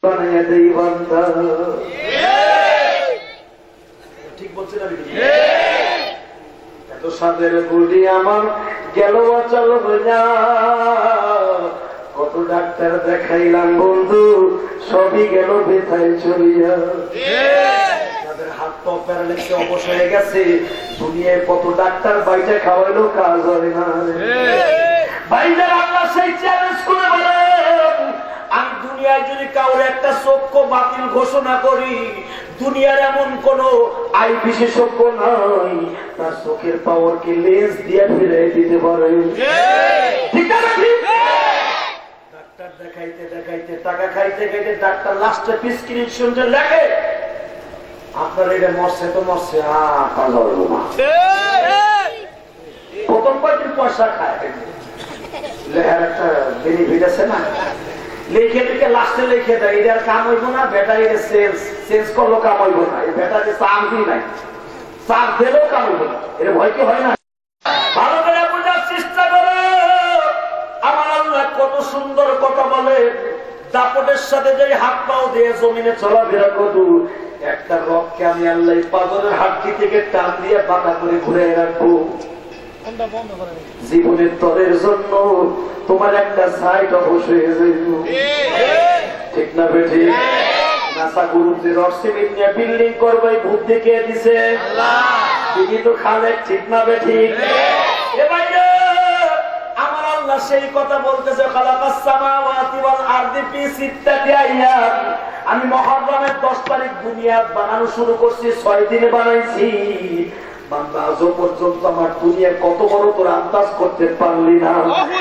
বানাইয়া দেই বান্দা। ঠিক বলছেন আমি? এত সাদের গুলি আমার গেল অচল হইয়া, কত ডাক্তার দেখাইলাম বন্ধু সবই গেল বেথায় চলিয়া। তাদের হাত পা প্যারালাইসিসে অবশ হয়ে গেছে, দুনিয়ায় কত ডাক্তার বাইরে খাওয়াইলো কাজ হয় না। বাইরের আল্লাহ সেই চ্যালেঞ্জ করে বলেন, আমি দুনিয়ায় যদি কাউর একটা চক্ষু বাতিল ঘোষণা করি, দুনিয়ার এমন কোন আই বিশেষজ্ঞ নাই তার চোখের পাওয়ারকে লেন্স দিয়ে ফিরাই দিতে পারে। ঠিক আছে? ডাক্তার দেখাইতে দেখাইতে টাকা খাইতে খাইতে ডাক্তার লাস্টে প্রেসক্রিপশনটা লেখে, আপনার এটা মরছে তো মরছে, প্রথম কয়েকদিন পয়সা খায়, লেখার একটা বেনিফিট আছে না, লিখে লিখে লাস্টে লিখে দেয় এটা আর কাম হইব না, ব্যাটারি চেঞ্জ করলো কাম হইব না, এই ব্যাটারি চার্জই নাই, চার্জ দিলেও কাম হইব না। এর ভয় কি হয় না? ভালো করে বোঝার চেষ্টা করো। আমার আল্লাহ কত সুন্দর কথা বলে, দাপটের সাথে যে হাত পাও দিয়ে জমিনে চলাফেরা করু, একটা রককে আমি আল্লাহ পাথরের হাড্ডি থেকে টান দিয়ে বাঁকা করে ঘুরে রাখবো। জীবনের তরের জন্য তোমার একটা সাইড অবশ্যই হয়ে যাইব। ঠিক না বেঠি? নাসা গুরুতে রসিমিট নিয়ে বিল্ডিং করবে, বুদ্ধি কে দিছে? তিনি তো খালেক। ঠিক না বেঠি? আমার আল্লাহ সেই কথা বলতেছে, খালাকাস সামাওয়াতি ওয়াল আরদি ফি সিত্তাতি আইয়াম। আমি মুহররমের 10 তারিখ দুনিয়া বানানো শুরু করছি, 6 দিনে বানাইছি। বান্দা আজও পর্যন্ত আমার দুনিয়া কত বড় তোর আন্দাজ করতে পারলি না।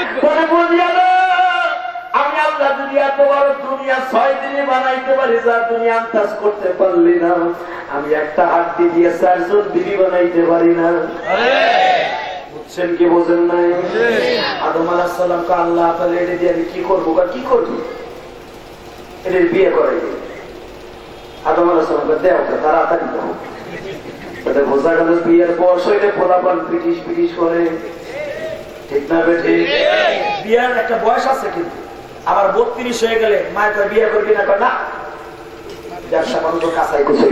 আমি আল্লাহ দুনিয়া তো বড় দুনিয়া 6 দিনে বানাইতে পারি, যা দুনিয়া আন্দাজ করতে পারলি না। আমি একটা হাড্ডি দিয়ে 4 জন বিবি বানাইতে পারি না। বুঝছেন কি বোঝেন নাই? আদম আলাইহিস সালামকে আল্লাহ তাআলা এটা দিয়ে আমি কি করবো বা কি করবি, এটা বিয়ে করাই। আদম আলাইহিস সালামকে দেও, তাড়াতাড়ি দাও। বোঝা গেল বিয়ের বয়স হইলে ফোলাপান ব্রিটিশ ব্রিটিশ করে। ঠিক না বেঠি? বিয়ের একটা বয়স আছে, কিন্তু আবার 32 হয়ে গেলে মায়ের বিয়ে করবি না, না ব্যবসা মানুষ কাছাই করছে।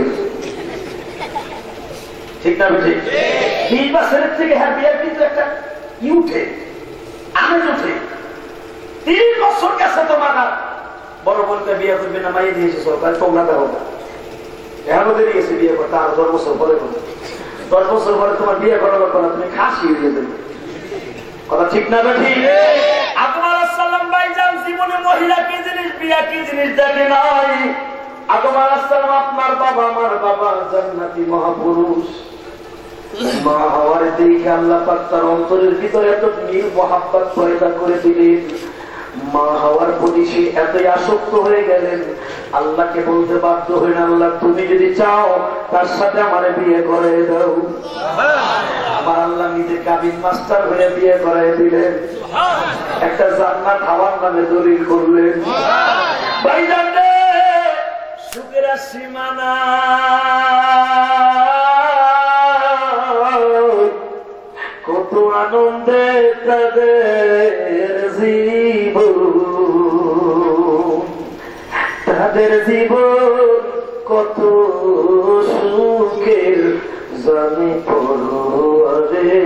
ঠিক না বেঠি? 20 বছরের থেকে হ্যাঁ বিয়ের কিন্তু একটা ই উঠে, আমেজ উঠে। 3 বছর গেছে তোমার বড় বোনকে বিয়ে করবি না, মাইয়ে দিয়েছে সরকার, তোমরা দেবো না। এখনো দেরি গেছে বিয়ে করতে, আরো 10 বছর পরে করবে। 10 বছর পরে তোমার বিয়ে করাবার কথা তুমি খাসি হয়ে যাবে। কথা ঠিক না বেঠি? আদম আলাইহিস সালাম ভাইজান জীবনে মহিলা কি জিনিস, বিয়া কি জিনিস দেখে নাই। আদম আলাইহিস সালাম আপনার বাবা, আমার বাবা জান্নাতি মহাপুরুষ। মা হাওয়ার দেখে আল্লাহ পাক তার অন্তরের ভিতরে এত মিল মহাব্বত পয়দা করে দিলেন। মা হওয়ার প্রতি সে এতই আসক্ত হয়ে গেলেন, আল্লাহকে বলতে বাধ্য হলেন, আল্লাহ তুমি যদি চাও তার সাথে আমার বিয়ে করাই দাও। আমার আল্লাহ নিজে কাবিন মাস্টার হয়ে বিয়ে করাই দিলেন, একটা জান্নাত হাওয়ার নামে দলিল করলেন। ভাইজান রে, সুখের সীমানা কত আনন্দে তাদের জীবন, তাদের জীবন কত সুখের জানি পরে।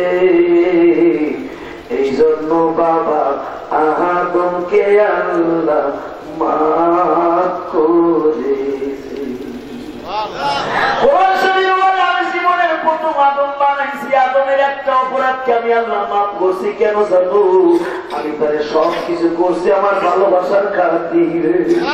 এই জন্য বাবা আদমকে আল্লাহ মাফ করেছে। জীবনের প্রথম আদম বানাইছি, আদমের একটা অপরাধকে আমি আল্লাহ মাফ করছি। কেন জানো? আমি তারে সব কিছু করছি আমার ভালোবাসার খাতিরে।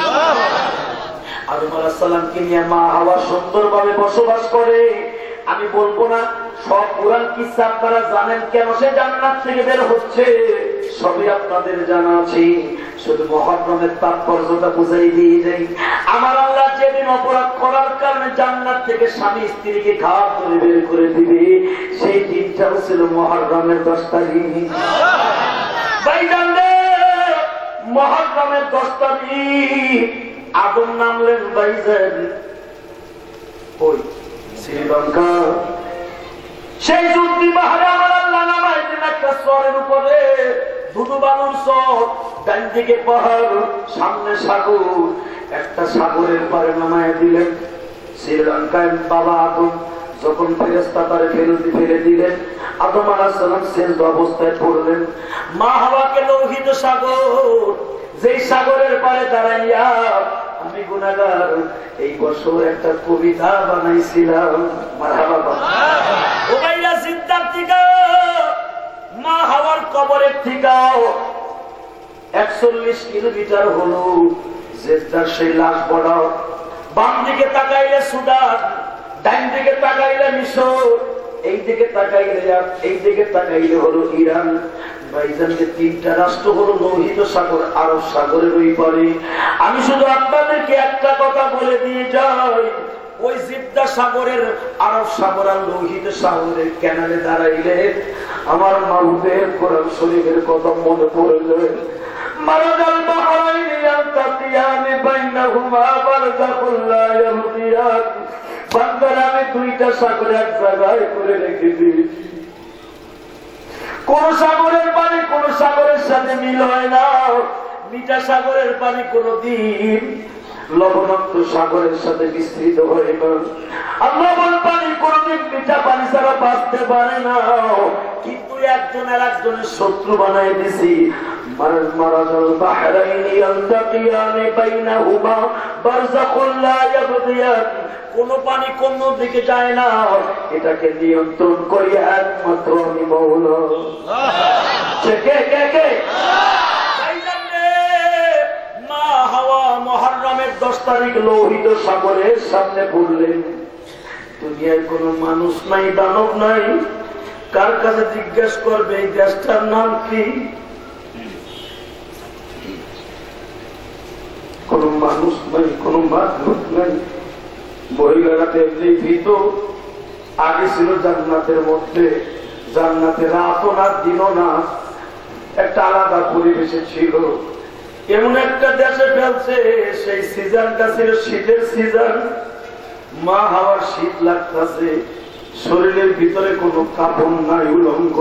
আদম আলাইহিস সালামকে নিয়ে মা হাওয়া সুন্দরভাবে বসবাস করে। আমি বলবো না সব পুরাণ কিসসা আপনারা জানেন, কেন সে জান্নাত থেকে বের হচ্ছে সবই আপনাদের জানা আছে। শুধু মুহররমের তাৎপর্যটা বুঝাই দিয়ে যাই। আমার আল্লাহ যেদিন অপরাধ করার কারণে জান্নাত থেকে স্বামী স্ত্রীকে ঘাট করে বের করে দিবে, সেই দিনটাও ছিল মুহররমের 10 তারিখ। ভাইজান রে, মুহররমের 10 তারিখ আদম নামলেন ভাইজান ওই শ্রীলঙ্কা। সেই যুদ্ধি পাহাড়ে আমার আল্লাহ নামাইছেন একটা চরের উপরে, ধুধু বালুর চর, ডান দিকে পাহাড়, সামনে সাগর। একটা একটা সাগরের পারে নামায় দিলেন। শ্রীলঙ্কায় বাবা আদম যখন ফেরেশতা তারে ফেলে দিলেন, আদম আলাইহিস সালাম সেজদ অবস্থায় পড়লেন। মা হাওয়াকে লোহিত সাগর, যেই সাগরের পারে দাঁড়াইয়া আমি গুনাহগার এই বছর একটা কবিতা বানাইছিলাম। মারহাবা। ও ভাইরা সিদ্ধার থেকে মা হাওয়ার কবরের থেকেও 41 কিলোমিটার হলো জেদ্দার সেই লাশ বড়াও। বাম দিকে তাকাইলে সুদান, ডাইন দিকে তাকাইলে মিশর, এই দিকে তাকাইলে হলো ইরান। ভাইজানকে তিনটা রাষ্ট্র হলো লোহিত সাগর, আরব সাগরের ওই পারে। আমি শুধু আপনাদেরকে একটা কথা বলে দিয়ে যাই, ওই জিদ্দা সাগরের আরব সাগর আর লোহিত সাগরের ক্যানালে দাঁড়াইলে আমার মাহবুবের কোরআন শরীফের কথা মনে পড়ে যায়। মারাজাল বাহরাইনি ইয়ালতাকিয়ানি বাইনাহুমা বারযাখুল লা ইয়াবগিয়ান। বান্দার আমি দুইটা সাগর এক জায়গায় করে রেখে দিয়েছি। কোন সাগরের পানি কোন সাগরের সাথে মিল হয় না। মিঠা সাগরের পানি কোনদিন লবণাক্ত সাগরের সাথে মিশ্রিত হয় না। আর লবণ পানি কোনদিন মিঠা পানি ছাড়া বাঁচতে পারে না। কিন্তু একজনের একজনের শত্রু বানাই দিছি। মারাজাল বাহরাইনি ইয়ালতাকিয়ানি বাইনাহুমা বারযাখুল লা ইয়াবগিয়ান। কোন পানি কোন দিকে যায় না, এটাকে নিয়ন্ত্রণ করি একমাত্র আমি মওলা। মা হাওয়া মুহররমের 10 তারিখ লোহিত সাগরের সামনে পড়লেন। দুনিয়ায় কোন মানুষ নাই, দানব নাই, কার কাছে জিজ্ঞেস করবে এই দেশটার নাম কি? কোন মানুষ নাই, কোন মাধ্যম নাই। মহিলারা তেমনি ভীত। আগে ছিল জান্নাতের মধ্যে, জান্নাতে রাতও না দিনও না, একটা আলাদা পরিবেশে ছিল। এমন একটা দেশে ফেলছে, সেই সিজনটা ছিল শীতের সিজন। মা হাওয়ার শীত লাগতেছে, শরীরের ভিতরে কোনো কাপড় নাই, উলঙ্গ।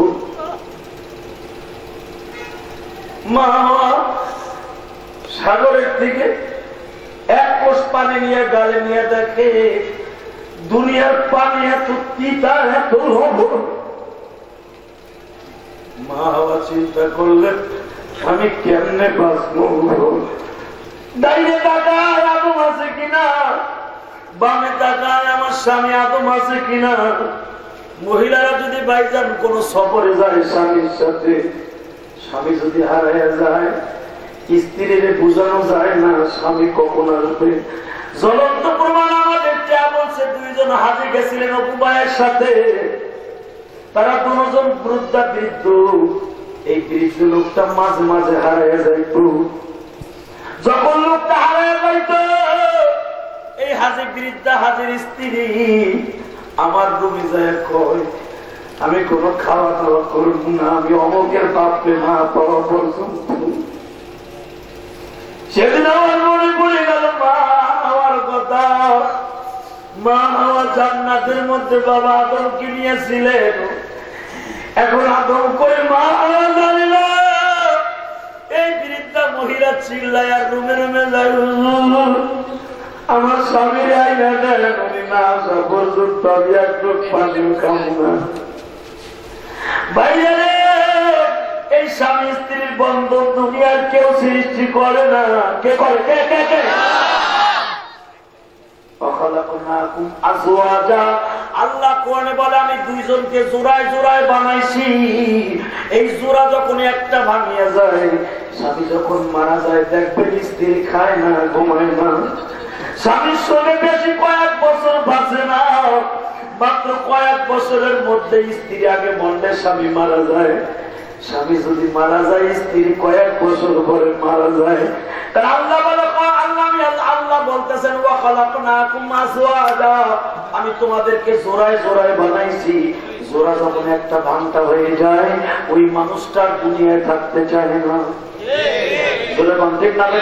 মা হাওয়া সাগরের দিকে এক কোষ পানি নিয়ে গালে নিয়ে দেখে দুনিয়ার পানি এত তিতা, এত লবণ। মা হাওয়া চিন্তা করলেন আমি কেমনে বাঁচবো। ডাইনে তাকায় আদম আছে কিনা, বামে তাকায় আমার স্বামী আদম আছে কিনা। মহিলারা যদি ভাইজান কোন সফরে যায় স্বামীর সাথে, স্বামী যদি হারায় যায়, স্ত্রীর বোঝানো যায় না স্বামী কখন আসবে। জ্বলন্ত প্রমাণ আমাদের চা বলছে, দুইজন হাজি গেছিলেন অপু ভাইয়ের সাথে। তারা দুজন বৃদ্ধা বৃদ্ধ। এই বৃদ্ধ লোকটা মাঝে মাঝে হারায় যাইত। যখন লোকটা হারায় যাইত, এই হাজি বৃদ্ধা হাজির স্ত্রী আমার রুমে যায় কয় আমি কোনো খাওয়া দাওয়া করব না, আমি অমকের বাপকে না পাওয়া পর্যন্ত। সেদিন আমার মনে পড়ে গেল মা আমার কথা। মা আমার জান্নাতের মধ্যে বাবা আদমকে নিয়েছিলেন। এখন আদম করে মা জানি না। এই বৃদ্ধা মহিলা চিল্লায় আর রুমে রুমে যায়, আমার স্বামীর আইনা দেন, উনি না আসা পর্যন্ত আমি একটু পানি খাবো না। বাইরে এই স্বামী স্ত্রীর বন্ধন দুনিয়ার কেউ সৃষ্টি করে না। কে করে? কে কে কে? আল্লাহ কোরআনে বলে আমি দুইজনকে জোড়ায় জোড়ায় বানাইছি। এই জোড়া যখন একটা ভাঙিয়া যায়, স্বামী যখন মারা যায় দেখবেন স্ত্রী খায় না, ঘুমায় না, স্বামীর সঙ্গে বেশি কয়েক বছর বাঁচে না। মাত্র কয়েক বছরের মধ্যে স্ত্রী আগে মরলে স্বামী মারা যায়। স্বামী যদি মারা যায়, স্ত্রী কয়েক বছর পরে মারা যায়। আল্লাহ বলে আল্লাহ বলতেছেন আমি তোমাদেরকে জোড়ায় জোড়ায় বানাইছি। জোড়া যখন একটা ভাঙটা হয়ে যায়, ওই মানুষটা দুনিয়ায় থাকতে চায় না। জোরে ঠিক না?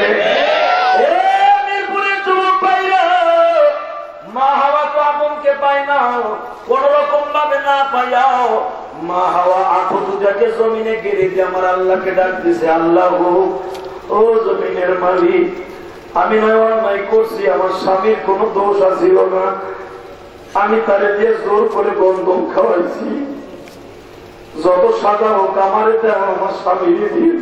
মা হাওয়া তো আদমকে পায় না, কোন রকম ভাবে না পাইয়াও মা হাওয়া আঁখো দুটাকে জমিনে গেড়ে দিয়ে আমার আল্লাহকে ডাক দিছে, আল্লাহ ও জমিনের মালিক, আমি নয় অন্যায় করছি, আমার স্বামীর কোনো দোষ আছিল না, আমি তারে দিয়ে জোর করে গন্ধম খাওয়াইছি, যত সাদা হোক আমার আমার স্বামীর দিয়ে।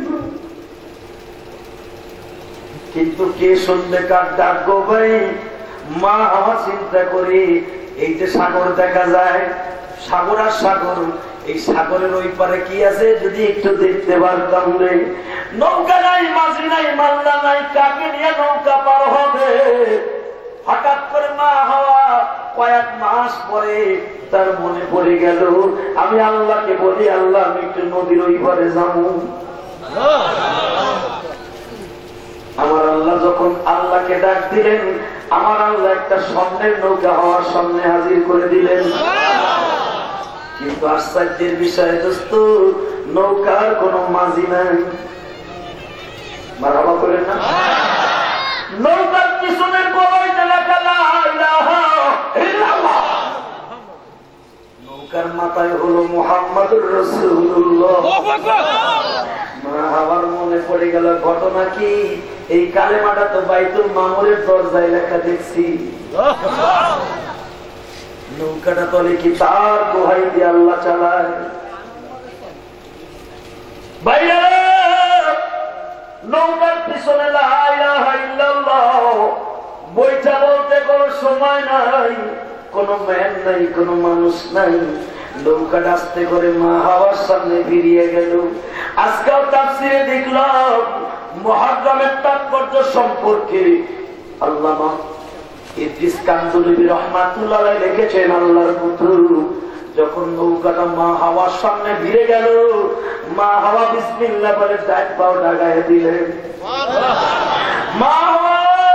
কিন্তু কে শুনবে কার ডাক গো ভাই? মা আমার চিন্তা করি, এই যে সাগর দেখা যায়, সাগর আর সাগর, এই সাগরের ওই পারে কি আছে যদি একটু দেখতে পারতাম রে। নৌকা নাই, মাঝি নাই, মাল্লা নাই, কাকে নিয়ে নৌকা পার হবে? হঠাৎ করে মা হাওয়া কয়েক মাস পরে তার মনে পড়ে গেল, আমি আল্লাহকে বলি, আল্লাহ আমি একটু নদীর ওই পারে যাবো। আমার আল্লাহ যখন আল্লাহকে ডাক দিলেন, আমার আল্লাহ একটা স্বর্ণের নৌকা হওয়ার সামনে হাজির করে দিলেন। কিন্তু আশ্চর্যের বিষয় দোস্ত, নৌকার কোন মাঝি নাই। মারাবা করেন না? নৌকার পিছনের কলাইতে লেখা লা ইলাহা ইল্লাল্লাহ, নৌকার মাথায় হলো মুহাম্মাদুর রাসূলুল্লাহ। আমার মনে পড়ে গেল ঘটনা কি, এই কালেমাটা তো বাইতুল মামুরের দরজায় লেখা দেখছি। নৌকাটা তলে কি তার দোহাই দিয়ে আল্লাহ চালায়? বাইরে নৌকার পিছনে লা ইলাহা ইল্লাল্লাহ বইটা বলতে কোনো সময় নাই, কোনো ম্যান নাই, কোনো মানুষ নাই। নৌকাটা আস্তে করে মা হাওয়ার সামনে ফিরিয়ে গেল। আজকাল তাফসীরে দেখলাম মুহররমের তাৎপর্য সম্পর্কে আল্লামা ইদ্রিস কান্দুলবী রাহমাতুল্লাহ আলাইহি লিখেছেন, আল্লাহর পুত্র যখন নৌকাটা মা হাওয়ার সামনে ভিড়ে গেল, মা হাওয়া বিসমিল্লাহ বলে ডাক পাও ডাগায় দিলেন। মা হাওয়া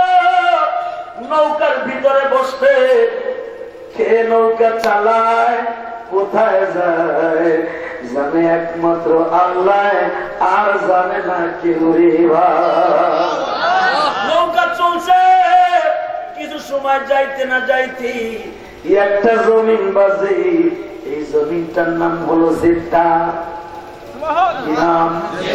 নৌকার ভিতরে বসতে, কে নৌকা চালায়, কোথায় যায় জানে একমাত্র আল্লাহ, আর জানে না কেউ রে ভাই। নৌকা চলছে, কিছু সময় যাইতে না যাইতে একটা জমিন বাজে, এই জমিনটার নাম হলো জিদ্দা। কি নাম?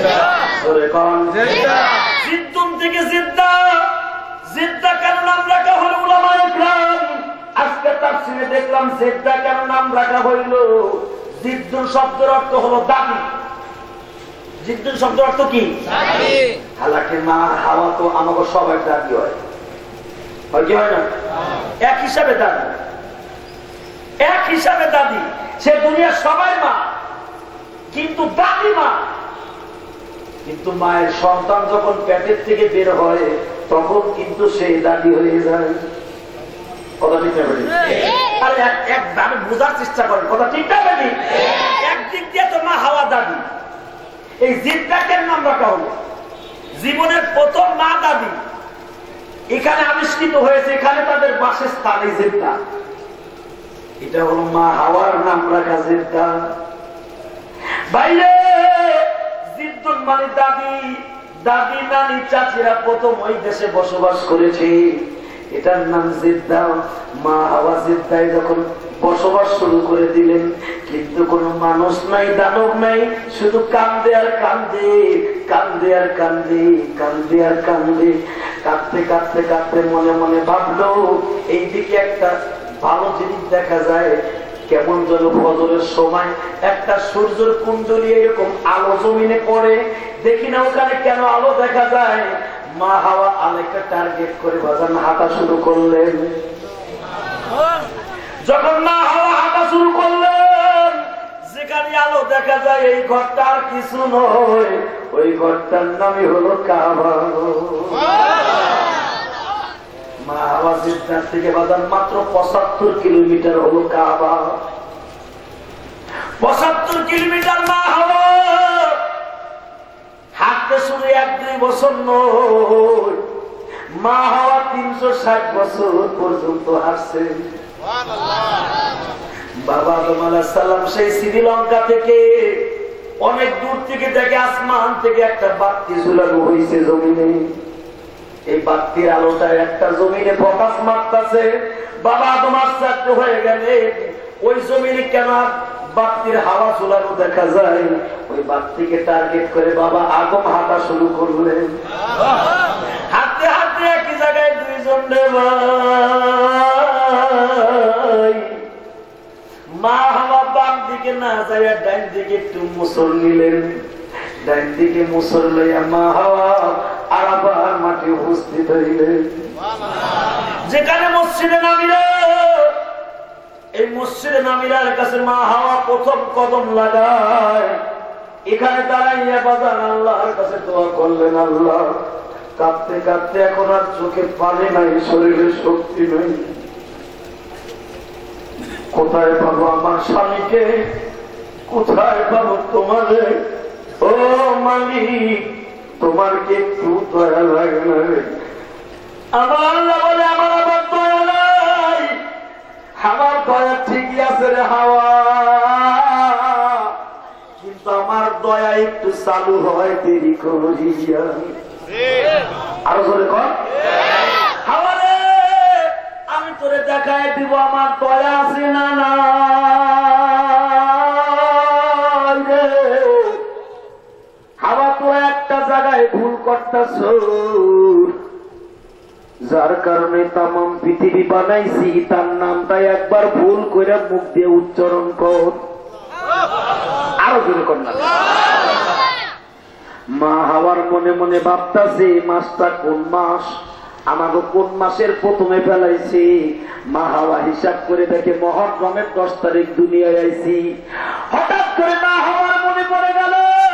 জিদ্দুন থেকে জিদ্দা। জিদ্দা কেন নাম রাখা হলো উলামায়ে কেরাম? আজকে তাফসীরে দেখলাম জিদ্দা কেন নাম রাখা হইল। জিদ্দুন শব্দের অর্থ হলো দাবি। জিদ্দুন শব্দের অর্থ কি? দাবি। হালাকে মা হাওয়া তো আমাকে সবার দাবি হয়, কি হয় না? এক হিসাবে দাবি, এক হিসাবে দাবি। সে দুনিয়ার সবাই মা, কিন্তু দাবি মা। কিন্তু মায়ের সন্তান যখন পেটের থেকে বের হয়, তখন কিন্তু সে দাবি হয়ে যায়। কথা ঠিক না? আমি বোঝার চেষ্টা করেন, কথা ঠিক না? একদিক দিয়ে তো মা হাওয়া দাবি। এই জিদ্দাকে নাম রাখা হলো জীবনের প্রথম মা দাবি। এখানে আবিষ্কৃত হয়েছে, এখানে তাদের বাসস্থান এই জিদ্দা। এটা হলো মা হাওয়ার নাম রাখা জিদ্দা। বাইরে জিদ্দুন মানে দাবি। দাদি নানি চাচিরা প্রথম ওই দেশে বসবাস করেছে, এটার নাম জিদ্দা। মা হাওয়া জিদ্দায় যখন বসবাস শুরু করে দিলেন, কিন্তু কোন মানুষ নাই, দানব নাই, শুধু কান্দে আর কান্দে, কান্দে আর কান্দে, কান্দে আর কান্দে। কাঁদতে কাঁদতে কাঁদতে মনে মনে ভাবলো, এইদিকে একটা ভালো জিনিস দেখা যায়। কেমন যেন ফজরের সময় একটা সূর্যের কুণ্ডলী এরকম আলো জমিনে পড়ে, দেখি না ওখানে কেন আলো দেখা যায়। মা হাওয়া আলেকটা টার্গেট করে বাজান হাঁটা শুরু করলেন। যখন মা হাওয়া হাঁটা শুরু করলেন, যেখানে আলো দেখা যায় এই ঘরটা আর কিছু নয়, ওই ঘরটার নামই হলো কাবা। মা হাওয়া জিদ্দার থেকে বাজান মাত্র 75 কিলোমিটার হলো কাবা। 75 কিলোমিটার মা হাওয়া হাঁটতে শুরু 1-2 বছর নয়, মা হাওয়া 360 বছর পর্যন্ত হাঁটছে। বাবা আদম আলাইহিস সালাম সেই শ্রীলঙ্কা থেকে অনেক দূর থেকে দেখে আসমান থেকে একটা বাতি ঝুলানো হয়েছে জমিনে। এই বাতির আলোটা একটা জমিনে ফোকাস মারতেছে। বাবা আদম আশ্চর্য হয়ে গেলে, ওই জমিনে কেন বাতির হাওয়া ঝুলানো দেখা যায়? ওই বাতিকে টার্গেট করে বাবা আদম হাঁটা শুরু করলেন। হাঁটতে হাঁটতে একই জায়গায় 2 একজন রে ভাই, মা হাওয়া বাম দিকে না যায় ডাইন দিকে একটু মুসর নিলেন। ডাইন দিকে মুসর লইয়া মা হাওয়া আরাফার মাঠে উপস্থিত হইলেন। যেখানে মসজিদে নামিরা, এই মসজিদে নামিরার কাছে মা হাওয়া প্রথম কদম লাগায়। এখানে দাঁড়াইয়া বাজান আল্লাহর কাছে দোয়া করলেন, আল্লাহ কাঁদতে কাঁদতে এখন আর চোখে পানি নাই, শরীরে শক্তি নাই, কোথায় পাবো আমার স্বামীকে, কোথায় পাবো তোমারে? ও মালিক, তোমার কি একটু দয়া লাগে না? আমার আল্লাহ বলে, আমার আবার দয়া নাই। আমার দয়া ঠিকই আছে রে হাওয়া, কিন্তু আমার দয়া একটু চালু হয় দেরি করিয়া। আরো জোরে কর, হাওয়া রে আমি তোরে দেখায় দিব আমার দয়া আছে না না। হাওয়া তো একটা জায়গায় ভুল করতেছ, যার কারণে তামাম পৃথিবী বানাইছি, তার নামটাই একবার ভুল করে মুখ দিয়ে উচ্চারণ কর। আরো জোরে কর না। মা হাওয়ার মনে মনে ভাবতাছে মাসটা কোন মাস, আমাকে কোন মাসের প্রথমে ফেলাইছি। মা হাওয়া হিসাব করে দেখে মহররমের 10 তারিখ দুনিয়ায় আইছি। হঠাৎ করে মা হাওয়ার মনে পড়ে গেল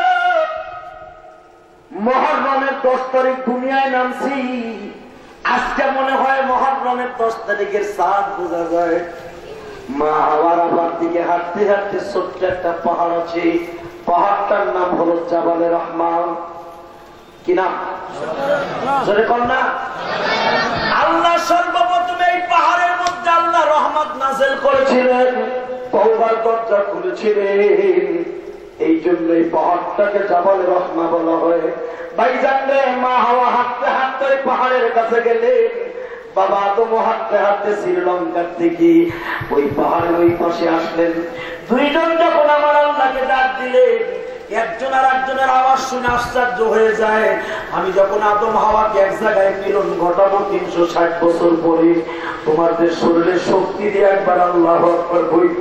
মহররমের 10 তারিখ দুনিয়ায় নামছি। আজকে মনে হয় মহররমের 10 তারিখের চাঁদ বোঝা যায়। মা হাওয়ার আবার দিকে হাঁটতে হাঁটতে ছোট্ট একটা পাহাড় আছে, পাহাড়টার নাম হলো জাবালে রহমান। কি নাম? জোরে কর না। আল্লাহ সর্বপ্রথম এই পাহাড়ের মধ্যে আল্লাহ রহমত নাযিল করেছিলেন, তওবার দরজা খুলেছিলেন। এই জন্য এই পাহাড়টাকে জাবালে রহমা বলা হয়। ভাইজান রে, মা হাওয়া হাঁটতে হাঁটতে পাহাড়ের কাছে গেলেন। বাবা আদম হাঁটতে হাঁটতে শ্রীলঙ্কার থেকে ওই পাহাড়ের ওই পাশে আসলেন। দুইজন যখন আমার আল্লাহকে ডাক দিলেন, একজন আর একজনের আওয়াজ শুনে আশ্চর্য হয়ে যায়। আমি যখন আদম হাওয়াকে এক জায়গায় মিলন ঘটাবো 360 বছর পরে, তোমাদের শরীরে শক্তি দিয়ে একবার আল্লাহু আকবার বইত।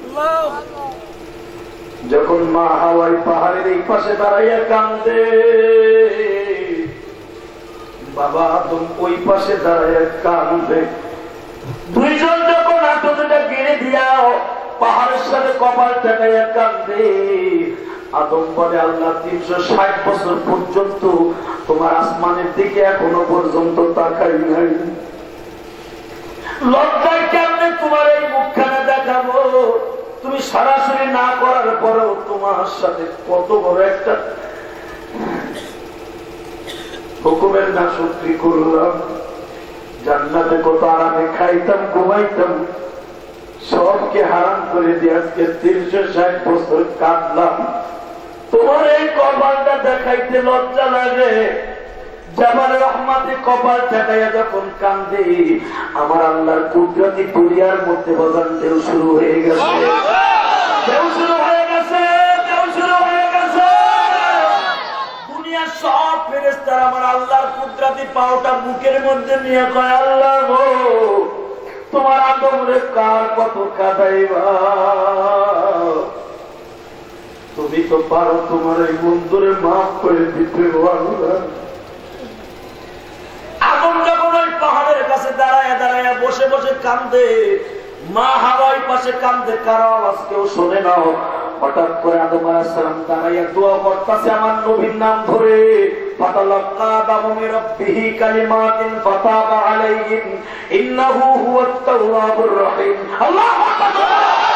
যখন মা হাওয়াই পাহাড়ের এই পাশে দাঁড়াইয়া কান্দে, বাবা আদম ওই পাশে দাঁড়াইয়া কান্দে। দুইজন যখন হাঁটুটা গেড়ে দিয়াও পাহাড়ের সাথে কপাল ঠেকাইয়া কান্দে। আদম বলে, আল্লাহ 360 বছর পর্যন্ত তোমার আসমানের দিকে এখনো পর্যন্ত তাকাই নাই, লজ্জায় কেমনে তোমার এই মুখখানা দেখাবো? তুমি সরাসরি না করার পরেও তোমার সাথে কত বড় একটা হুকুমের না সত্যি করলাম। জান্নাতে কত আরামে খাইতাম ঘুমাইতাম, সবকে হারাম করে দিয়ে আজকে 360 বছর কাঁদলাম। তোমার এই কপালটা দেখাইতে লজ্জা লাগে। জাবালে রহমাতে কপাল ঠেকাইয়া যখন কান্দে, আমার আল্লাহর কুদরতি দুনিয়ার মধ্যে বাজান ঢেউ শুরু হয়ে গেছে, ঢেউ শুরু হয়ে গেছে, ঢেউ শুরু হয়ে গেছে। দুনিয়ার সব ফেরেশতারা আমার আল্লাহর কুদরতি পাওটা বুকের মধ্যে নিয়ে কয়, আল্লাহ গো, তোমার আদমরে কার কত কাঁদাইবা? তুমি তো পারো তোমার এই বন্ধুরে মাফ করে দিতে। আদম যখন ওই পাহাড়ের কাছে দাঁড়ায় দাঁড়ায় বসে বসে কান্দে, মা হাওয়াই পাশে কান্দে, কারো আওয়াজ কেউ শোনে না। হঠাৎ করে আদম আলাইহিস সালাম দাঁড়াইয়া দোয়া করতেছে আমার নবীর নাম ধরে, ফাতালাক্কা আদামু মির রাব্বিহি কালিমাতিন ফাতাবা আলাইহিম ইন্নাহু হুয়াত তাওয়াবুর রহিম। আল্লাহু আকবার।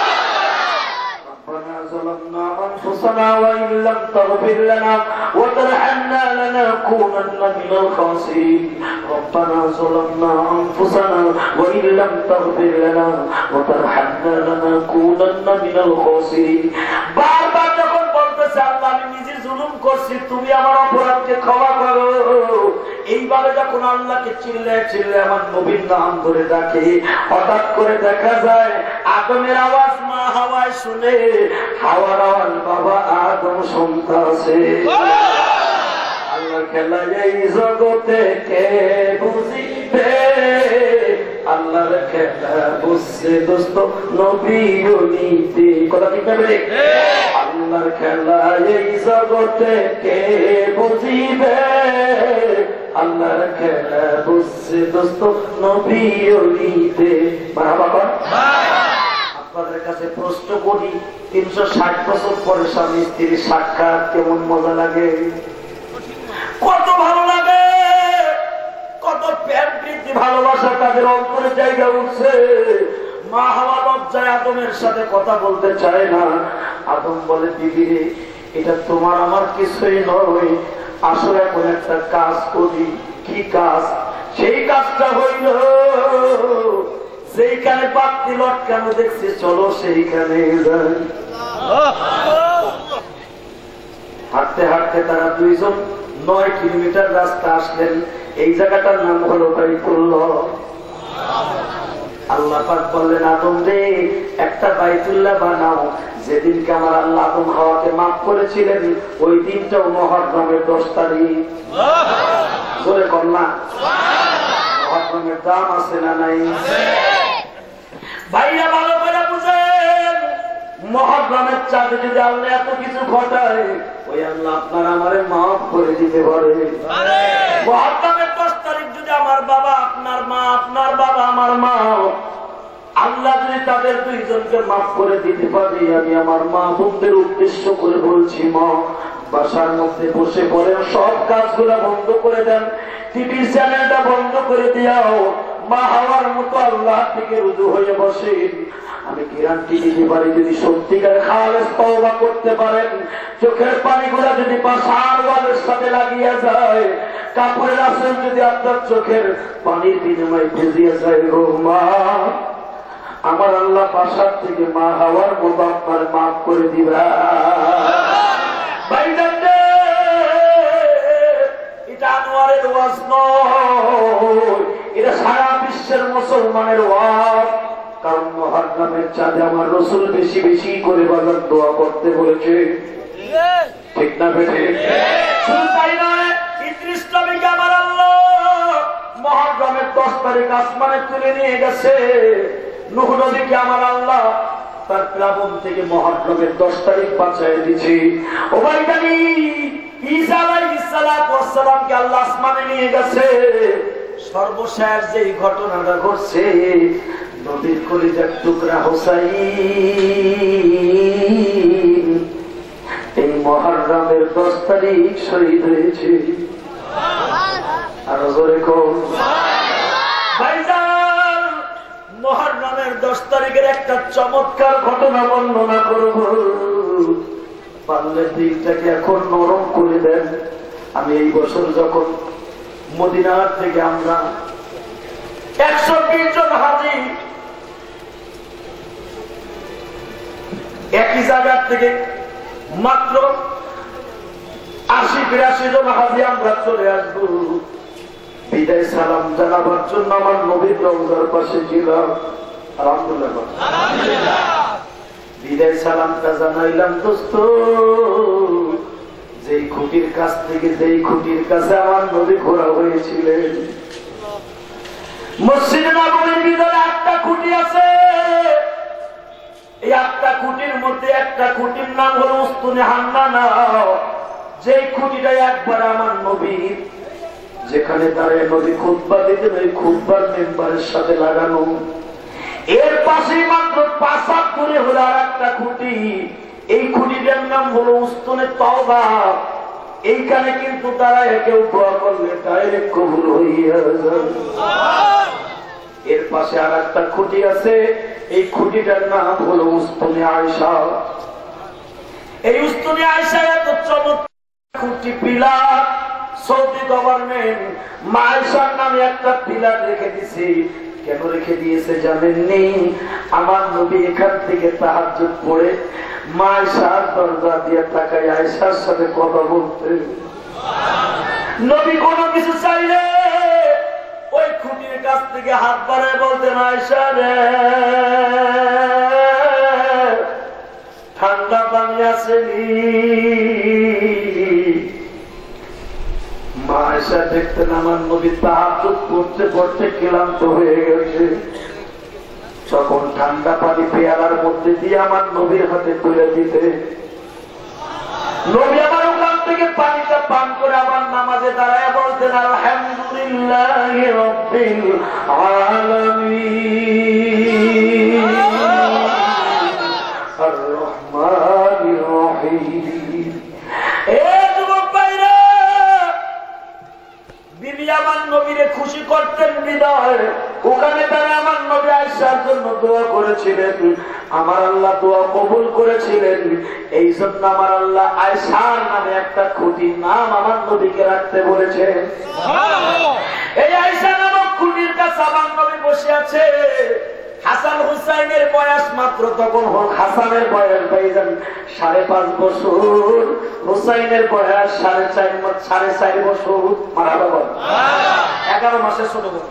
ربنا ظلمنا أنفسنا وإن لم تغفر لنا وترحمنا لنكونن من الخاسرين. ربنا ظلمنا أنفسنا وإن لم تغفر لنا وترحمنا لنكونن من الخاسرين. বারবার যখন বলতেছে আল্লাহ আমি নিজে জুলুম করছি, তুমি আমার অপরাধকে ক্ষমা করো, এইভাবে যখন আল্লাহকে চিল্লায় চিল্লায় আমার নবীর নাম ধরে ডাকে, হঠাৎ করে দেখা যায় আদমের আওয়াজ মা হাওয়ায় শুনে, হাওয়ার আওয়াজ বাবা আদম শুনতাছে। আল্লাহ খেলা এই জগতে কে বুঝিবে আল্লাহর খেলা বুঝছে দোস্ত নবী ওলিতে। কথা ঠিক না বলে? আল্লাহর খেলা এই জগতে কে বুঝিবে, আল্লাহর খেলা বুঝছে দোস্ত নবী ওলিতে। বাবা আপনাদের কাছে প্রশ্ন করি, 360 বছর পরে স্বামী স্ত্রীর সাক্ষাৎ কেমন মজা লাগে? কত ভালো লাগে, কত প্রেম প্রীতি ভালোবাসা তাদের অন্তরে জায়গা উঠছে। মা হাওয়া লজ্জায় আদমের সাথে কথা বলতে চায় না। আদম বলে, বিবি রে, এটা তোমার আমার কিছুই নয়, আসলে এখন একটা কাজ করি। কি কাজ? সেই কাজটা হইল সেইখানে পাত্তি লটকানো দেখছি, চলো সেইখানে যাই। হাঁটতে হাঁটতে তারা দুইজন 9 কিলোমিটার রাস্তা আসলেন। এই জায়গাটার নাম হলো বাইতুল্লাহ। আল্লাহ পাক বললেন, আদম রে, একটা বাইতুল্লাহ বানাও। যেদিনকে আমার আল্লাহ আদম হাওয়াকে মাফ করেছিলেন ওই দিনটাও মুহররমের 10 তারিখ। জোরে কন্যা, মুহররমের দাম আছে না নাই? ভাইরা ভালো করে বুঝেন, মুহররমের চাঁদে যদি আল্লাহ এত কিছু ঘটায়, ওই আল্লাহ আপনার আমারে মাফ করে দিতে পারে। মুহররমের 10 তারিখ যদি আমার বাবা আপনার মা, আপনার বাবা আমার মা, আল্লাহ যদি তাদের দুইজনকে মাফ করে দিতে পারে, আমি আমার মা বোনদের উদ্দেশ্য করে বলছি, মা বাসার মধ্যে বসে পড়েন, সব কাজগুলা বন্ধ করে দেন, টিভির চ্যানেলটা বন্ধ করে দিয়াও, মা হাওয়ার মতো আল্লাহ থেকে রুজু হয়ে বসেন। আমি গ্যারান্টি দিতে পারি, যদি সত্যিকার খালেস তওবা করতে পারেন, চোখের পানিগুলা যদি পাশার ওয়ালের সাথে লাগিয়ে যায়, কাপড়ের আসল যদি আপনার চোখের পানির বিনিময়ে ভিজিয়ে যায়, গো মা, আমার আল্লাহ পাশার থেকে মা হাওয়ার মতো আপনার মাফ করে দিবা। এটা আনোয়ারের ওয়াজ নয়, এটা সারা বিশ্বের মুসলমানের ওয়াজ। কারণ মুহররমের চাঁদে আমার রাসূল বেশি বেশি করে বাজার দোয়া করতে বলেছে, ঠিক না বেটে? শুধু তাই নয়, ৩০ নবীকে আমার আল্লাহ মুহররমের 10 তারিখ আসমানে তুলে নিয়ে গেছে। নূহ নবীকে আমার আল্লাহ তার প্লাবন থেকে মুহররমের 10 তারিখ বাঁচায় দিয়েছে। ও ভাই জানি, ঈসা আলাইহিস সালাতু ওয়াস সালামকে আল্লাহ আসমানে নিয়ে গেছে। সর্বশেষ যেই ঘটনাটা ঘটছে, নবীর কলিজার টুকরা হুসাইন এই মুহররমের 10 তারিখ শহীদ হয়েছে। আর জোরে কোন ভাইজান, মুহররমের 10 তারিখের একটা চমৎকার ঘটনা বর্ণনা করব। পারলে দিনটাকে এখন নরম করে দেন। আমি এই বছর যখন মদিনার থেকে আমরা 120 জন হাজী একই জায়গার থেকে মাত্র 80-82 জন হাজী আমরা চলে আসবো বিদায় সালাম জানাবার জন্য আমার নবীর রওজার পাশে ছিলাম। আলহামদুলিল্লাহ, বিদায় সালামটা জানাইলাম। দোস্ত, যেই খুঁটির কাছ থেকে যেই খুঁটির কাছে আমার নবী ঘোরা হয়েছিলেন, মসজিদ নববীর ভিতরে 8টা খুঁটি আছে। এই 8টা খুঁটির মধ্যে একটা খুঁটির নাম হলো উস্তুনে হান্নানা। যেই খুঁটিটা একবার আমার নবীর, যেখানে দাঁড়িয়ে নবী খুতবা দিতেন, ওই খুতবার মেম্বারের সাথে লাগানো। এর পাশে মাত্র 5 হাত দূরে হলো আর একটা খুঁটি। এই খুঁটিটার নাম হলো উস্তুনে তওবা। এইখানে কিন্তু দাঁড়ায় কেউ দোয়া করলে ডাইরেক্ট কবুল হইয়া যায়। এর পাশে আর একটা খুঁটি আছে, এই খুঁটিটার নাম হলো উস্তুনে আয়েশা। এই উস্তুনে আয়েশা এত চমৎকার খুঁটি, পিলার। সৌদি গভর্নমেন্ট মা আয়েশার নামে একটা পিলার রেখে দিয়েছে। কেন রেখে দিয়েছে জানেননি? আমার নবী এখান থেকে তাহাজ্জুদ পড়ে মা আয়েশার দরজা দিয়ে তাকায় আয়েশার সাথে কথা বলতেন। নবী কোনো কিছু চাইলে ওই খুঁটির কাছ থেকে হাত বাড়ায় বলতেন, আয়েশা রে, ঠান্ডা পানি আসেনি। মা আয়েশা দেখতেন আমার নবী তাহাজ্জুদ পড়তে পড়তে ক্লান্ত হয়ে গেছে, তখন ঠান্ডা পানি পেয়ালার মধ্যে দিয়ে আমার নবীর হাতে তুলে দিতে, নবী আমার ওখান থেকে পানিটা পান করে আমার নামাজে দাঁড়ায় বলতেন আলহামদুলিল্লাহি রাব্বিল আলামিন আর রহমানির রহিম। বিবি আমার নবীরে খুশি করতেন বিদায়, ওখানে তারা আমার নবী আয়েশার জন্য দোয়া করেছিলেন, আমার আল্লাহ দোয়া কবুল করেছিলেন। এই জন্য আমার আল্লাহ আয়েশার নামে একটা খুঁটির নাম আমার নবীকে রাখতে বলেছেন। এই আয়েশা নামক খুঁটির কাছে আমার নবী বসে আছে। হাসান হুসাইনের বয়স মাত্র তখন হোক, হাসানের বয়স ভাইজান 5.5 বছর, হুসাইনের বয়স 4.5 বছর। মারা বাবা 11 মাসের ছোট বোন।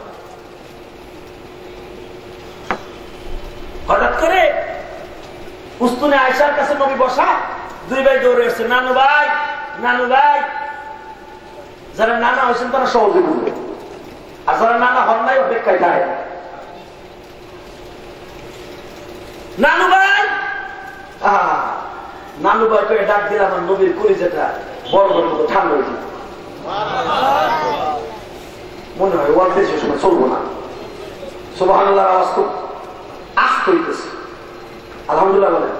হঠাৎ করে উস্তুনে আয়েশার কাছে নবী বসা, 2 ভাই দৌড়ে এসছে, নানু ভাই নানু ভাই। যারা নানা হয়েছেন তারা সহজে বুঝবে, আর যারা নানা হন নাই অপেক্ষায় যায়। নানু ভাই নানু ভাই করে ডাক দিলে আমার নবীর কলিজাটা বরফের মতো ঠান্ডা হয়েছে। মনে হয় ওয়াল দেশের সময় চলবো না। সুবহানাল্লাহ আওয়াজ খুব আস্তে হইতেছে। আলহামদুলিল্লাহ বলে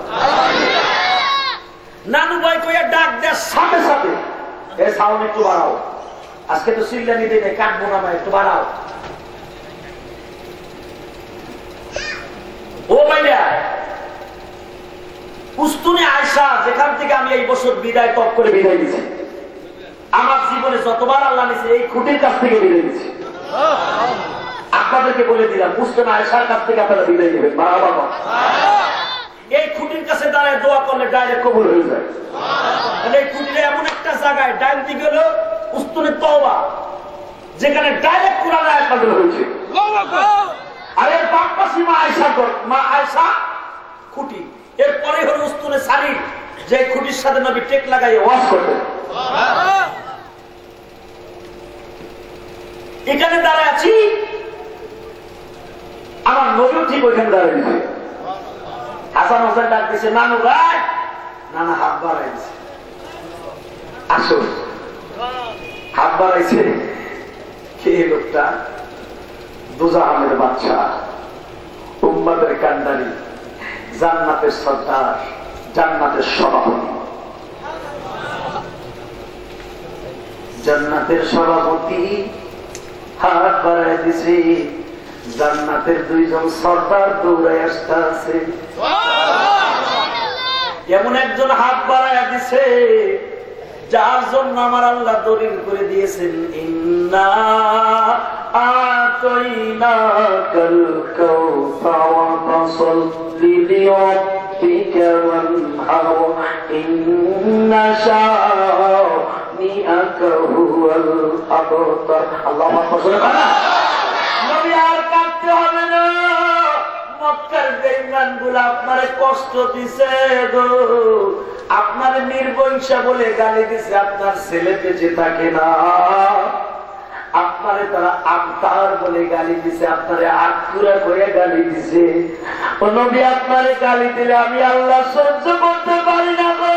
নানু ভাই কইয়া ডাক দেয় সাথে সাথে, এ সাউন্ড একটু বাড়াও, আজকে তো সিল্লানি দেবে কাটবো না, একটু বাড়াও। ও ভাইয়া, উস্তুনে আয়েশা যেখান থেকে আমি এই বছর বিদায় তপ করে বিদায় দিছি, আমার জীবনে যতবার আল্লাহ নিছে এই খুঁটির কাছ থেকে বিদায় দিছি। আপনাদেরকে বলে দিলাম উস্তুনে আয়েশার কাছ থেকে আপনারা বিদায় নেবেন। বাবা এই খুঁটির কাছে দাঁড়ায় দোয়া করলে ডাইরেক্ট কবুল হয়ে যায়। এই খুঁটির এমন একটা জায়গায় ডাইন দিকে হলো উস্তুনে তওবা, যেখানে ডাইরেক্ট কোরআন আয়াত নাযিল হয়েছে। আর এর বাম পাশে মা আয়েশা খুঁটি, এরপরে হলো উস্তুনে সারির, যে খুঁটির সাথে নবী টেক লাগাই ওয়াজ করতেন। এখানে দাঁড়ায় আছি, আমার নবীও ঠিক ওইখানে দাঁড়িয়ে দিচ্ছে। হাসান হোসেন ডাক দিচ্ছে নানু ভাই, নানা হাত বাড়াইছে, আসো। হাত বাড়াইছে কে লোকটা? দুজাহানের বাদশা, উম্মাদের কান্ডারি, জান্নাতের সর্দার, জান্নাতের সভাপতি। জান্নাতের সভাপতি হাত বাড়ায় দিছে, জান্নাতের 2 জন সর্দার দৌড়ায় আসতে আছে। এমন একজন হাত বাড়ায় দিছে যার জন্য আমার আল্লাহ দলিল করে দিয়েছেন, ইন্না আতাইনাকাল কাউসার ফাসাল্লি লিরাব্বিকা ওয়ানহার ইন্না শানিআকা হুয়াল আবতার। আল্লাহু আকবার। নবী আর কাঁদতে হবে না, মক্কার বেঈমানগুলো আপনারে কষ্ট দিছে গো, আপনার নির্বংশা বলে গালি দিছে, আপনার ছেলে বেঁচে থাকে না, আপনারে তারা আবতার বলে গালি দিছে, আপনারে আকুরা করে গালি দিছে। ও নবী আপনারে গালি দিলে আমি আল্লাহ সহ্য করতে পারি না গো,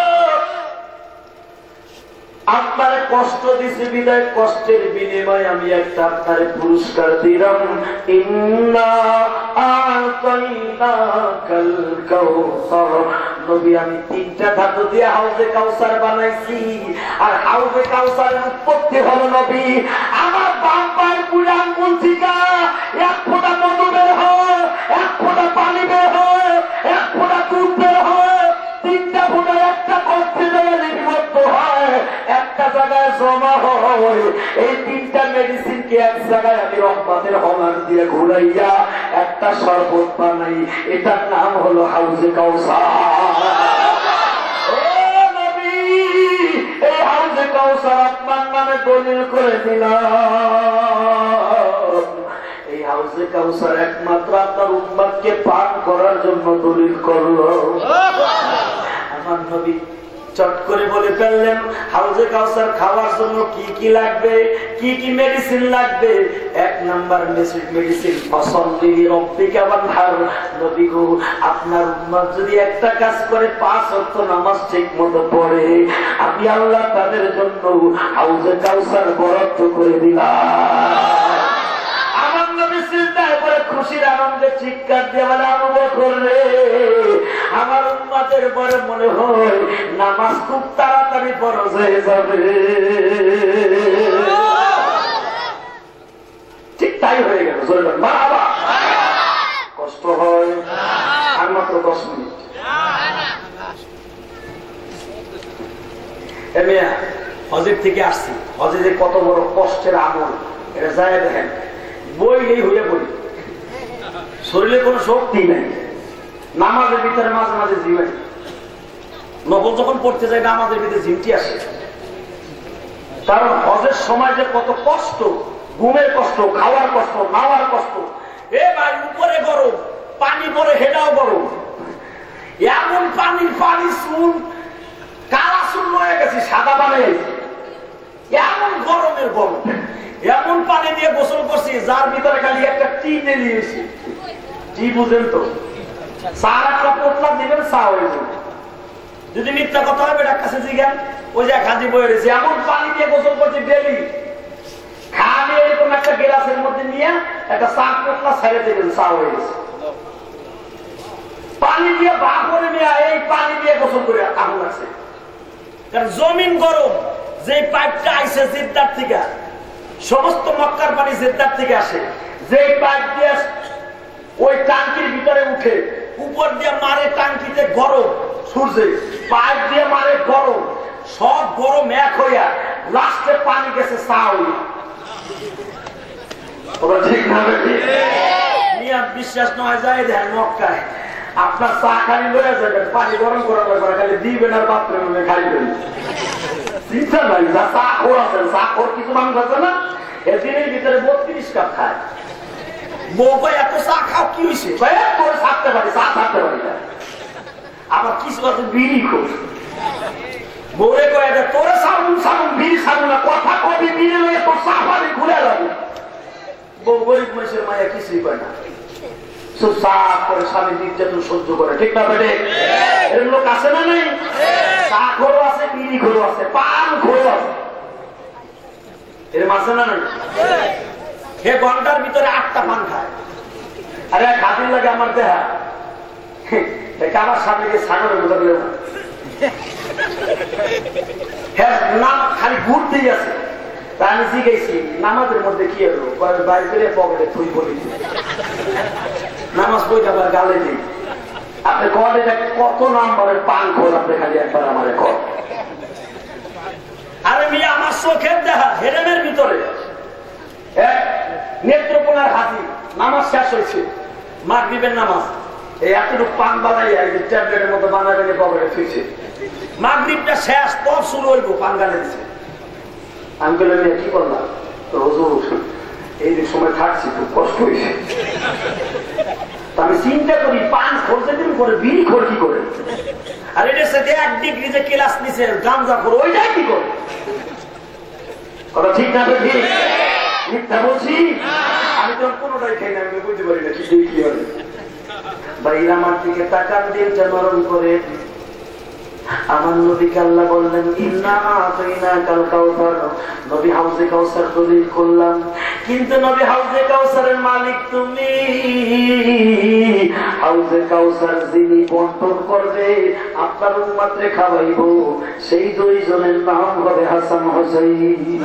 আপনারে কষ্ট দিছে বিদায়, কষ্টের বিনিময়ে আমি একটা আপনারে পুরস্কার দিলাম। ইন্না আতাইনাকাল কাউসার। নবী আমি 3টা ধাতু দিয়ে হাউজে কাউসার বানাইছি, আর হাউজে কাউসারের উৎপত্তি হলো নবী আমার বাম পায়ের পুরো আঙ্গুল থেকে 1 ফোঁটা মধু বের হয়, 1 ফোঁটা পানি বের হয়, 1 ফোঁটা দুধ বের হয়, 3টা ফোঁটা একটা কষ্টে লিপিবদ্ধ হয়, একটা জায়গায় জমা হয়। এই 3টা মেডিসিনকে এক জায়গায় আমি রহমতের হলার দিয়ে ঘুরাইয়া একটা শরবত বানাই, এটার নাম হলো হাউজে কাউসার। এই হাউজে কাউসার আপনার নামে দলিল করে দিলাম। এই হাউজে কাউসার একমাত্র আপনার উম্মতকে পান করার জন্য দলিল করলো। আমার নবী চট করে বলে ফেললেন হাউজে কাউসার খাওয়ার জন্য কি কি লাগবে, কি কি মেডিসিন লাগবে। 1 নাম্বার মেডিসিন ফাসাল্লি লিরাব্বিকা ওয়ানহার। নবী গো, আপনার উম্মত যদি একটা কাজ করে 5 ওয়াক্ত নামাজ ঠিকমতো পড়ে, আমি আল্লাহ তাদের জন্য হাউজে কাউসার বরাদ্দ করে দিলাম। আমার নবী চিন্তায় পরে খুশির আনন্দে চিৎকার দিয়ে বলে, আবু বকর রে, আমার উম্মতের পরে মনে হয় নামাজ খুব তাড়াতাড়ি ফরজ হয়ে যাবে। ঠিক তাই হয়ে গেল। বাবা কষ্ট হয় আর মাত্র 10 মিনিট। হজের থেকে আসছি, হজে যে কত বড় কষ্টের আমল, এটা যায় দেখেন। বইলেই হইয়া পড়ি, শরীরে কোনো শক্তি নাই, নামাজের ভিতরে মাঝে মাঝে জিমাই। নকল যখন পড়তে যায় নামাজের ভিতরে জিমটি আসে, কারণ হজের সময় যে কত কষ্ট, ঘুমের কষ্ট, খাওয়ার কষ্ট, নাওয়ার কষ্ট। এ ভাই, উপরে গরম, পানি পরে হেডাও গরম, এমন পানি চুন কালা চুন হয়ে গেছে, সাদা বানিয়ে এমন গরমের গরম, এমন পানি দিয়ে গোসল করছি যার ভিতরে খালি একটা টি নিয়েছি। টি বুঝেন তো, চার একটা পোটলা দিবেন, চা হয়ে যাবে। যদি মিথ্যা কথা হয় বেটার কাছে জিজ্ঞান, ওই যে খাজি বয়ে রয়েছে, এমন পানি দিয়ে গোসল করছি ডেলি। খালি এরকম একটা গ্লাসের মধ্যে নিয়ে একটা চার পোটলা ছেড়ে দেবেন, চা হয়ে গেছে। পানি দিয়ে ভাগ করে নিয়ে এই পানি দিয়ে গোসল করে আগুন লাগছে, কারণ জমিন গরম। যে পাইপটা আইসে জিদ্দার থেকে, সমস্ত মক্কার পানি জেদ্দার থেকে আসে, যে পাইপ দিয়ে ওই টাঙ্কির ভিতরে উঠে, উপর দিয়ে মারে টাঙ্কিতে গরম, সূর্যে পাইপ দিয়ে মারে গরম, সব গরম এক হইয়া লাস্টে পানি গেছে চাউল। ঠিক না? বিশ্বাস নয় যায় দেন মক্কায় আপনার চা খালি লয়ে যাবেন, পানি গরম করা ব্যাপার, খালি দিবেন আর পাত্রে মনে খাইবেন। চিন্তা নাই, যা চা খোর আছেন, চা খোর কিছু মানুষ আছে না, এদিনের ভিতরে 32 কাপ খায়। বউ ভাই এত চা খাও কি হয়েছে, করে ছাড়তে পারি, চা ছাড়তে পারি না। আবার কিছু আছে বিড়ি খোর, বউরে কয়ে দেয় তোরে সাবুন সাবুন বিড়ি সাবুন না, কথা কবি বিড়ি লয়ে তোর চা পানি ঘুরে যাবে। বউ গরিব মানুষের মায়া কিছুই পায় না, চুপচাপ করে স্বামী নির্যাতন সহ্য করে। ঠিক না বেটে? এর লোক আছে না নাই? চা খোরও আছে, বিড়ি খোরও আছে, পান খোরও আছে, এর মাঝে না নাই? সে ঘন্টার ভিতরে 8টা পান খায়। আরে খাতির লাগে আমার দেহা, আমার সামনে গিয়ে ছাগলের মতো নাম খালি ঘুরতেই আছে। তা আমি জিজ্ঞেসি নামাজের মধ্যে কি হলো, বাইর করে পকেটে থুই বলি নামাজ পড়ে আবার গালে নেই। আপনি কল এটা কত নাম্বারের পান খোল, আপনি খালি একবার আমার কল। আরে মিয়া, আমার চোখের দেখা হেরেমের ভিতরে নেত্রকোনার হাতি নামাজ শেষ হয়েছে, মাগরিবের নামাজ, এই এতটুকু পান বানাই ট্যাবলেটের মতো বানাবেন পকেটে থুইছে। মাগরিবটা শেষ, তব শুরু হইব, পান গালে দিচ্ছে। আমি বললাম কি করলাম, রোজু এই যে সময় থাকছি খুব কষ্ট হয়েছে। আমি চিন্তা করি পান খোরছে দিন করে, বিড়ি খোর কি করে, আর এটার সাথে 1 ডিগ্রি যে ক্লাস নিচে গাঞ্জা খোর, ওইটাই কি করে? কথা ঠিক না? ঠিক মিথ্যা বলছি? আমি তখন কোনোটাই খাই না, আমি বুঝতে পারি না কি কি হবে। ভাই আমার দিকে তাকান, দিলটা নরম করে। আমার নবীকে আল্লাহ বললেন ইন্না আতাইনাকাল কাউসার, নবী হাউজে কাউসার দলিল করলাম, কিন্তু নবী হাউজে কাউসারের মালিক তুমি। হাউজে কাউসার যিনি বন্টন করবে, আপনার উম্মতরে খাওয়াইবো, সেই 2 জনের নাম হবে হাসান হোসেন।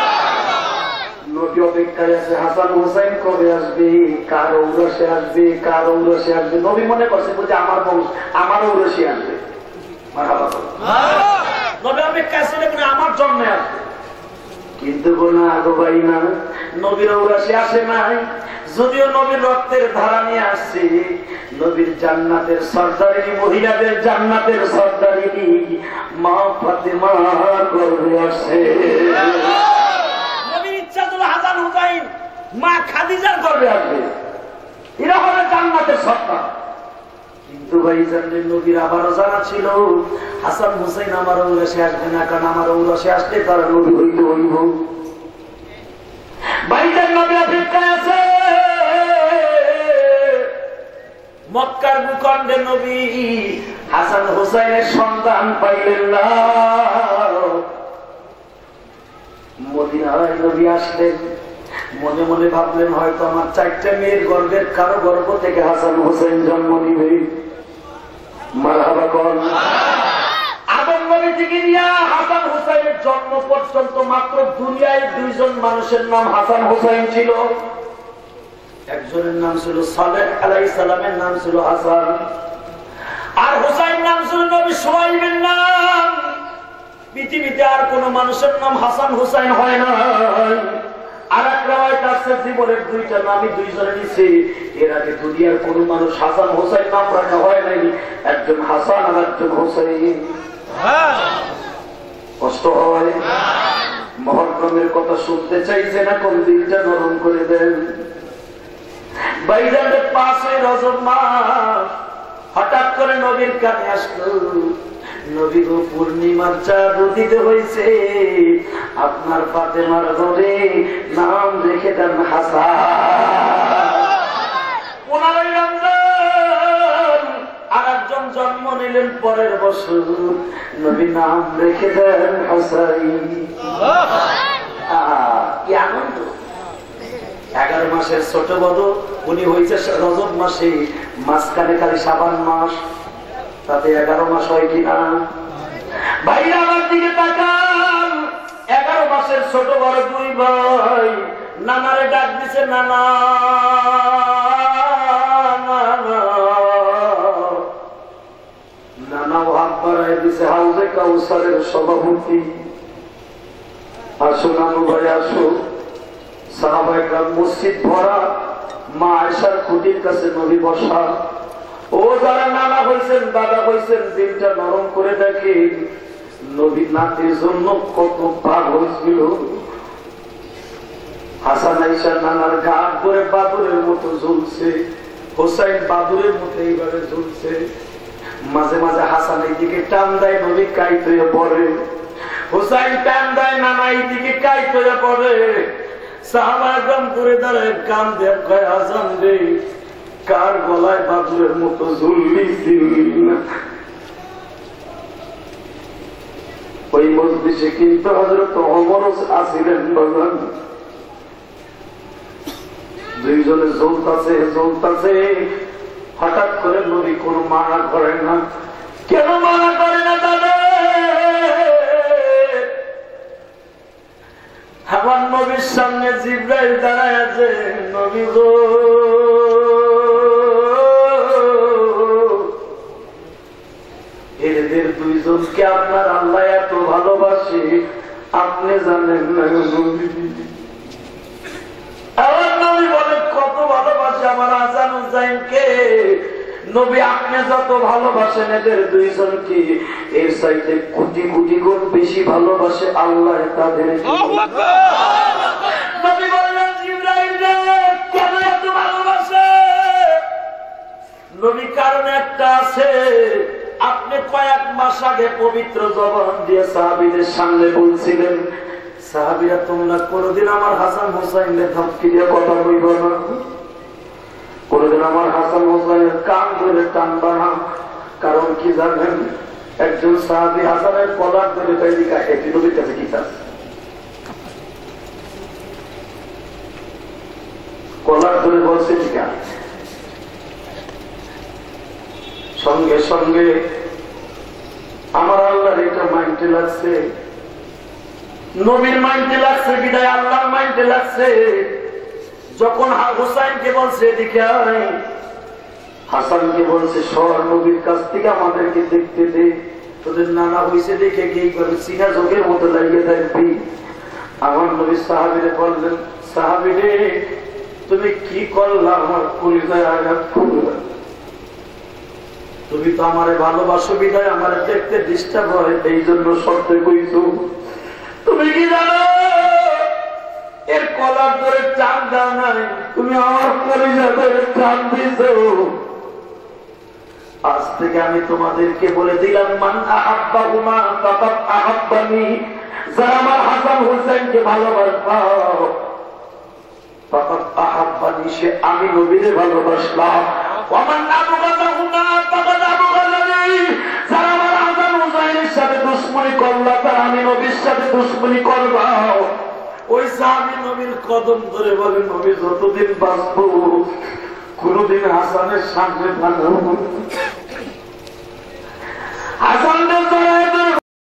নবী অপেক্ষায় আছে, হাসান হোসেন কবে আসবে, কার ঔরসে আসবে, কার ঔরসে আসবে। নবী মনে করছে বুঝে আমার বংশ, আমার ঔরসে আসবে, আমার জন্মে আসবে। কিন্তু নবীর ঔরসে আসে নাই, যদিও নবীর রক্তের ধারা নিয়ে আসছে। নবীর জান্নাতের সর্দারিনী, মহিলাদের জান্নাতের সর্দারিনী মা ফাতেমার গর্ভে আসে। নবীর ইচ্ছা ছিল হাসান হুসাইন মা খাদিজার গর্ভে আসবে, এরা হবে জান্নাতের সর্দার। কিন্তু ভাই ভাইজানের নবীর আবারও জানা ছিল হাসান হুসাইন আমার ঔরসে আসবে না, কারণ আমার ঔরসে আসলে তারা নবী হইতে হইব। ভাইজান নবী অপেক্ষায় আছে, মক্কার ভূখণ্ডে নবী হাসান হুসাইনের সন্তান পাইলেন না। মদিনায় নবী আসলেন, মনে মনে ভাবলেন হয়তো আমার 4টা মেয়ের গর্ভের কারো গর্ভ থেকে হাসান হুসাইন জন্ম নিবে। মারহাবা কোন আদম নবী থেকে নিয়ে হাসান হুসাইনের জন্ম পর্যন্ত মাত্র দুনিয়ায় 2 জন মানুষের নাম হাসান হুসাইন ছিল। একজনের নাম ছিল সালেহ আলাইহিস সালামের নাম ছিল হাসান, আর হুসাইন নাম ছিল নবী সুহাইবের নাম। পৃথিবীতে আর কোন মানুষের নাম হাসান হুসাইন হয় না। আর এক রাওয়ায়াত আছে জীবনের 2টা নামই 2 জনে নিছে। এর আগে দুনিয়ার কোন মানুষ হাসান হুসাইন নাম রাখা হয় নাই, একজন হাসান আর একজন হুসাইন। কষ্ট হয়? মহররমের কথা শুনতে চাইছে না, কোন দিনটা নরম করে দেন। ভাইজানের 5 রজব মাস হঠাৎ করে নবীর কানে আসলো, নবী গো পূর্ণিমার চাঁদ উদিত হয়েছে, আপনার ফাতেমার ঘরে নাম রেখে দেন হাসান। 15 রমজান আর একজন জন্ম নিলেন পরের বছর, নবী নাম রেখে দেন হুসাইন। কি আনন্দ! 11 মাসের ছোট বড় উনি হয়েছে রজব মাসে, মাঝখানে খালি শাবান মাস, তাতে 11 মাস হয় কিনা? ভাইরা আমার দিকে তাকান, 11 মাসের ছোট বড় 2 ভাই নানারে ডাক দিছে, নানা নানা হাত বাড়ায় দিছে। হাউজে কাউসারের সভাপতি, আসো নানু ভাই আসো। সাহাবায়ে কেরাম মসজিদ ভরা, মা আয়েশার খুঁটির কাছে নবী বসা। ও যারা নানা হয়েছেন দাদা হয়েছেন, দিনটা নরম করে দেখেন নবী নাতির জন্য কত ভাগ হয়েছিল। হাসান আয়েশা নানার ঘাট ধরে বাদুরের মতো ঝুলছে, হোসাইন বাদুরের মতো এইভাবে ঝুলছে। মাঝে মাঝে হাসান এই দিকে টান দেয়, নবী কাইত হয়ে পড়ে। হোসাইন টান দেয়, নানা এই দিকে কাইত হয়ে পড়ে। সাহাবায়ে কেরাম করে দাঁড়ায় কান দেয়, কয় হাসান রে কার গলায় বাদুরের মতো ঝুললি? ওই মজলিসে কিন্তু হযরত ওমর আছিলেন। বাজান 2 জনে জ্বলতাছে। হঠাৎ করে নবী কোন মানা করে না। কেন মানা করে না দাদা? আমার নবীর সামনে জিবরাইল দাঁড়ায় আছে, নবী গো এদের 2 জনকে আপনার আল্লাহ এত ভালোবাসে আপনি জানেন না। আমার নবী বলে কত ভালোবাসে আমার হাসান হুসাইনকে। নবী আপনি যত ভালোবাসেন এদের 2 জনকে, এর চাইতে কোটি কোটি গুণ বেশি ভালোবাসে আল্লাহ তাদের। নবী বললেন জিবরাইল কেন এত ভালোবাসে? নবী কারণ একটা আছে, আপনি কয়েক মাস আগে পবিত্র জবান দিয়ে সাহাবীদের সামনে বলছিলেন, সাহাবীরা তোমরা কোনদিন আমার হাসান হুসাইনের ধমকি দিয়ে কথা বলব না, কোনদিন আমার হাসান হুসাইনের কান ধরে টানবা না। কারণ কি জানেন? একজন সাহাবী হাসানের কলার ধরে তাইলিকা এটি নবীর কাছে কি চান? কলার ধরে বলছে ঠিক আছে। সঙ্গে সঙ্গে আমার আল্লাহর এটা মাইন্ডে লাগছে, নবীর মাইন্ডে লাগছে, বিদায় আল্লাহর মাইন্ডে লাগছে। যখন হুসাইনকে বলছে এদিকে আয়, হাসানকে বলছে সর নবীর কাছ থেকে আমাদেরকে দেখতে দে, তোদের নানা হয়েছে দেখে গিয়ে সিনা যোগের মতো লাগিয়ে থাকবি। আমার নবী সাহাবীরে বললেন, সাহাবীরে তুমি কি করলা? আমার কলিজায় আঘাত করলা। তুমি তো আমারে ভালোবাসো বিদায় আমারে দেখতে ডিস্টার্ব হয়, এই জন্য শর্তে কইছো। তুমি কি জানো এর কলার ধরে টান দাও নাই, তুমি আমার কলিজা ধরে টান দিছো। আজ থেকে আমি তোমাদেরকে বলে দিলাম, মান আহাব্বাহুমা ফাকাদ আহাব্বানি, যারা আমার হাসান হুসাইনকে ভালোবাসবাও ফাকাদ আহাব্বানি, সে আমি নবীকে ভালোবাসলাম। ওয়া মান আবগাদাহুমা ফাকাদ আবগাদানি, যারা আমার হাসান হুসাইনের সাথে দুশমনি করলা তারা আমি নবীর সাথে দুশমনি করবাও। ওই সাহাবী নবীর কদম ধরে বলে, নবী যতদিন বাঁচবো কোনদিন হাসানের সামনে ভালো